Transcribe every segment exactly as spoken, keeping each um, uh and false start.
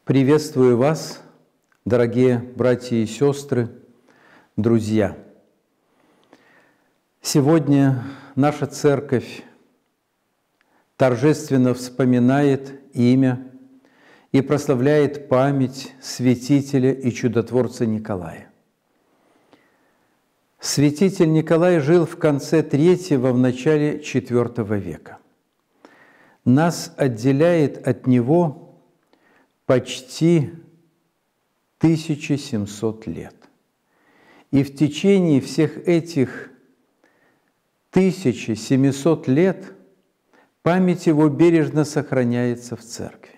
Приветствую вас, дорогие братья и сестры, друзья. Сегодня наша церковь торжественно вспоминает имя и прославляет память святителя и чудотворца Николая. Святитель Николай жил в конце третьего, в начале четвёртого века. Нас отделяет от него почти тысяча семьсот лет. И в течение всех этих тысяча семисот лет память его бережно сохраняется в церкви.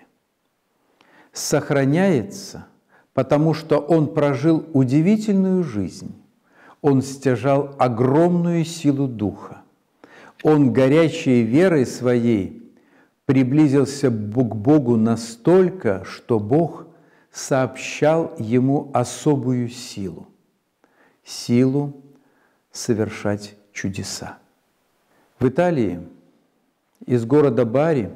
Сохраняется, потому что он прожил удивительную жизнь. Он стяжал огромную силу духа. Он горячей верой своей приблизился к Богу настолько, что Бог сообщал ему особую силу, силу совершать чудеса. В Италии, из города Бари,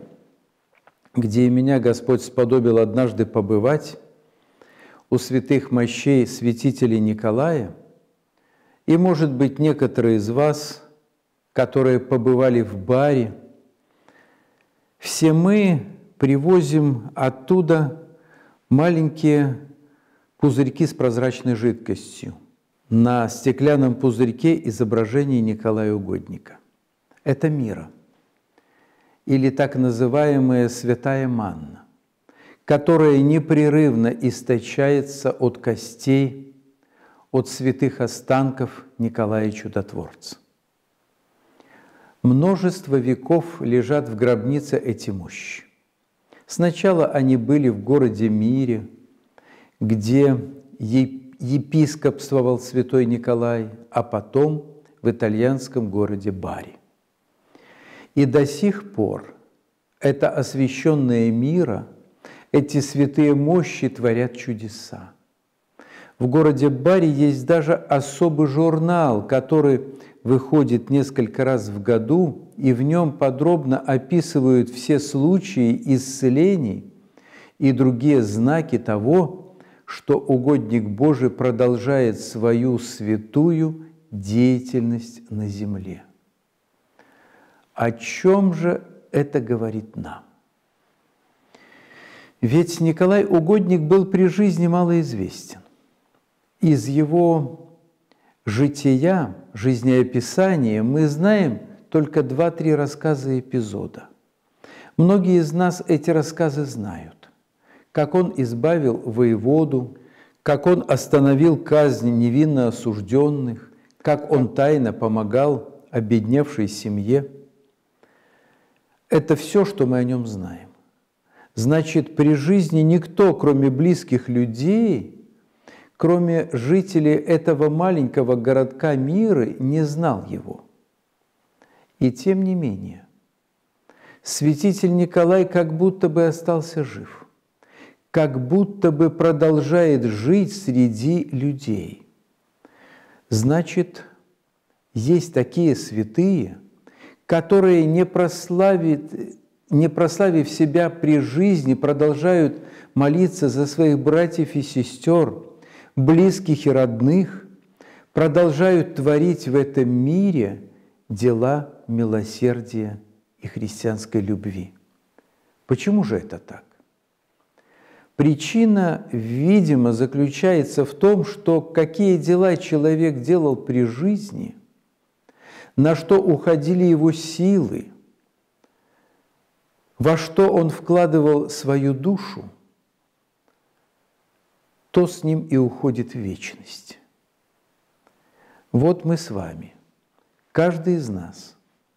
где меня Господь сподобил однажды побывать, у святых мощей святителя Николая, и, может быть, некоторые из вас, которые побывали в Бари, все мы привозим оттуда маленькие пузырьки с прозрачной жидкостью. На стеклянном пузырьке изображение Николая Угодника. Это мира, или так называемая святая манна, которая непрерывно источается от костей, от святых останков Николая Чудотворца. Множество веков лежат в гробнице эти мощи. Сначала они были в городе Мире, где епископствовал святой Николай, а потом в итальянском городе Бари. И до сих пор это освященное мира, эти святые мощи творят чудеса. В городе Бари есть даже особый журнал, который выходит несколько раз в году, и в нем подробно описывают все случаи исцелений и другие знаки того, что угодник Божий продолжает свою святую деятельность на земле. О чем же это говорит нам? Ведь Николай Угодник был при жизни малоизвестен. Из его жития, жизнеописания мы знаем только два-три рассказа и эпизода. Многие из нас эти рассказы знают. Как он избавил воеводу, как он остановил казнь невинно осужденных, как он тайно помогал обедневшей семье. Это все, что мы о нем знаем. Значит, при жизни никто, кроме близких людей, кроме жителей этого маленького городка Миры, не знал его. И тем не менее, святитель Николай как будто бы остался жив, как будто бы продолжает жить среди людей. Значит, есть такие святые, которые, не прославив, не прославив себя при жизни, продолжают молиться за своих братьев и сестер, близких и родных, продолжают творить в этом мире дела милосердия и христианской любви. Почему же это так? Причина, видимо, заключается в том, что какие дела человек делал при жизни, на что уходили его силы, во что он вкладывал свою душу, то с ним и уходит в вечность. Вот мы с вами, каждый из нас,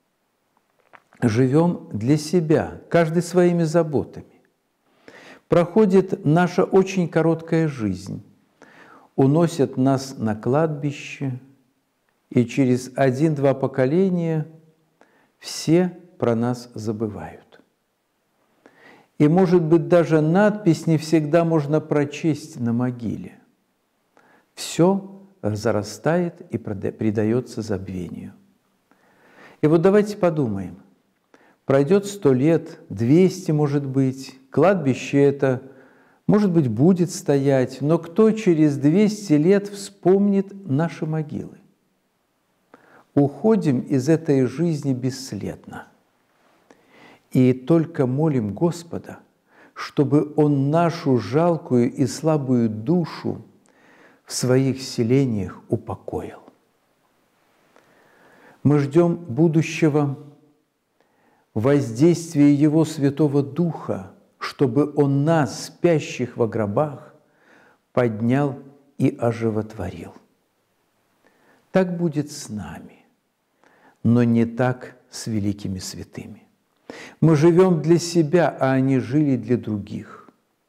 живем для себя, каждый своими заботами. Проходит наша очень короткая жизнь, уносят нас на кладбище, и через один-два поколения все про нас забывают. И, может быть, даже надпись не всегда можно прочесть на могиле. Все зарастает и предается забвению. И вот давайте подумаем. Пройдет сто лет, двести, может быть. Кладбище это может быть, будет стоять, но кто через двести лет вспомнит наши могилы? Уходим из этой жизни бесследно. И только молим Господа, чтобы Он нашу жалкую и слабую душу в своих селениях упокоил. Мы ждем будущего воздействия Его Святого Духа, чтобы Он нас, спящих во гробах, поднял и оживотворил. Так будет с нами, но не так с великими святыми. Мы живем для себя, а они жили для других.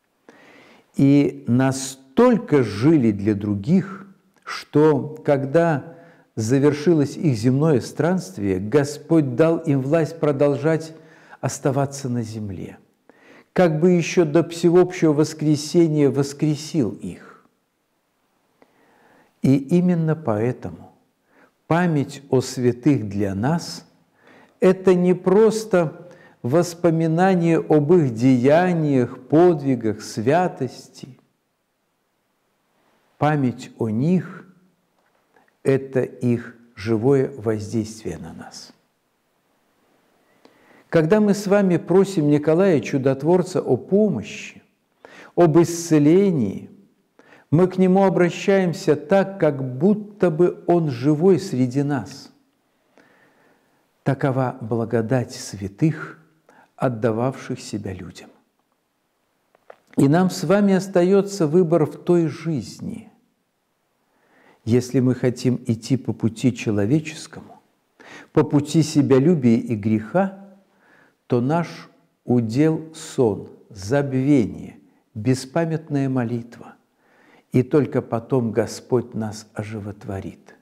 И настолько жили для других, что когда завершилось их земное странствие, Господь дал им власть продолжать оставаться на земле, как бы еще до всеобщего воскресения воскресил их. И именно поэтому память о святых для нас – это не просто воспоминание об их деяниях, подвигах, святости. Память о них – это их живое воздействие на нас. Когда мы с вами просим Николая Чудотворца о помощи, об исцелении, мы к Нему обращаемся так, как будто бы Он живой среди нас. Такова благодать святых, отдававших себя людям. И нам с вами остается выбор в той жизни. Если мы хотим идти по пути человеческому, по пути себялюбия и греха, то наш удел сон, забвение, беспамятная молитва, и только потом Господь нас оживотворит.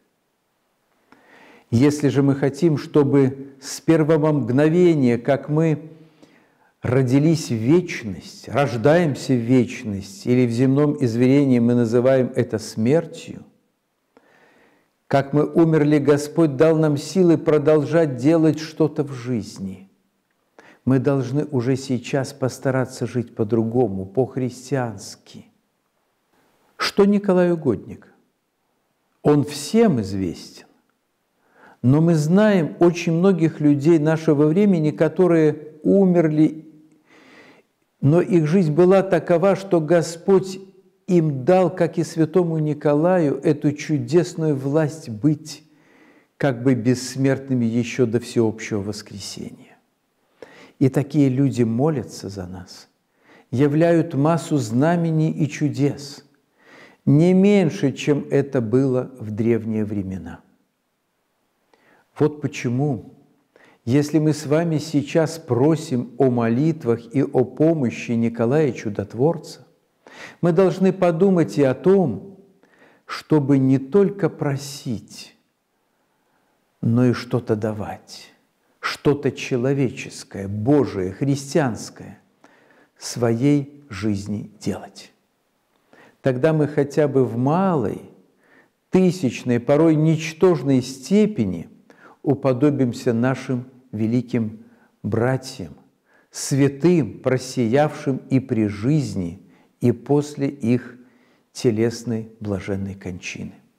Если же мы хотим, чтобы с первого мгновения, как мы родились в вечность, рождаемся в вечность, или в земном измерении мы называем это смертью, как мы умерли, Господь дал нам силы продолжать делать что-то в жизни. Мы должны уже сейчас постараться жить по-другому, по-христиански. Что Николай Угодник? Он всем известен. Но мы знаем очень многих людей нашего времени, которые умерли, но их жизнь была такова, что Господь им дал, как и святому Николаю, эту чудесную власть быть как бы бессмертными еще до всеобщего воскресения. И такие люди молятся за нас, являют массу знамений и чудес, не меньше, чем это было в древние времена. Вот почему, если мы с вами сейчас просим о молитвах и о помощи Николая Чудотворца, мы должны подумать и о том, чтобы не только просить, но и что-то давать, что-то человеческое, Божие, христианское своей жизни делать. Тогда мы хотя бы в малой, тысячной, порой ничтожной степени уподобимся нашим великим братьям, святым, просиявшим и при жизни, и после их телесной блаженной кончины.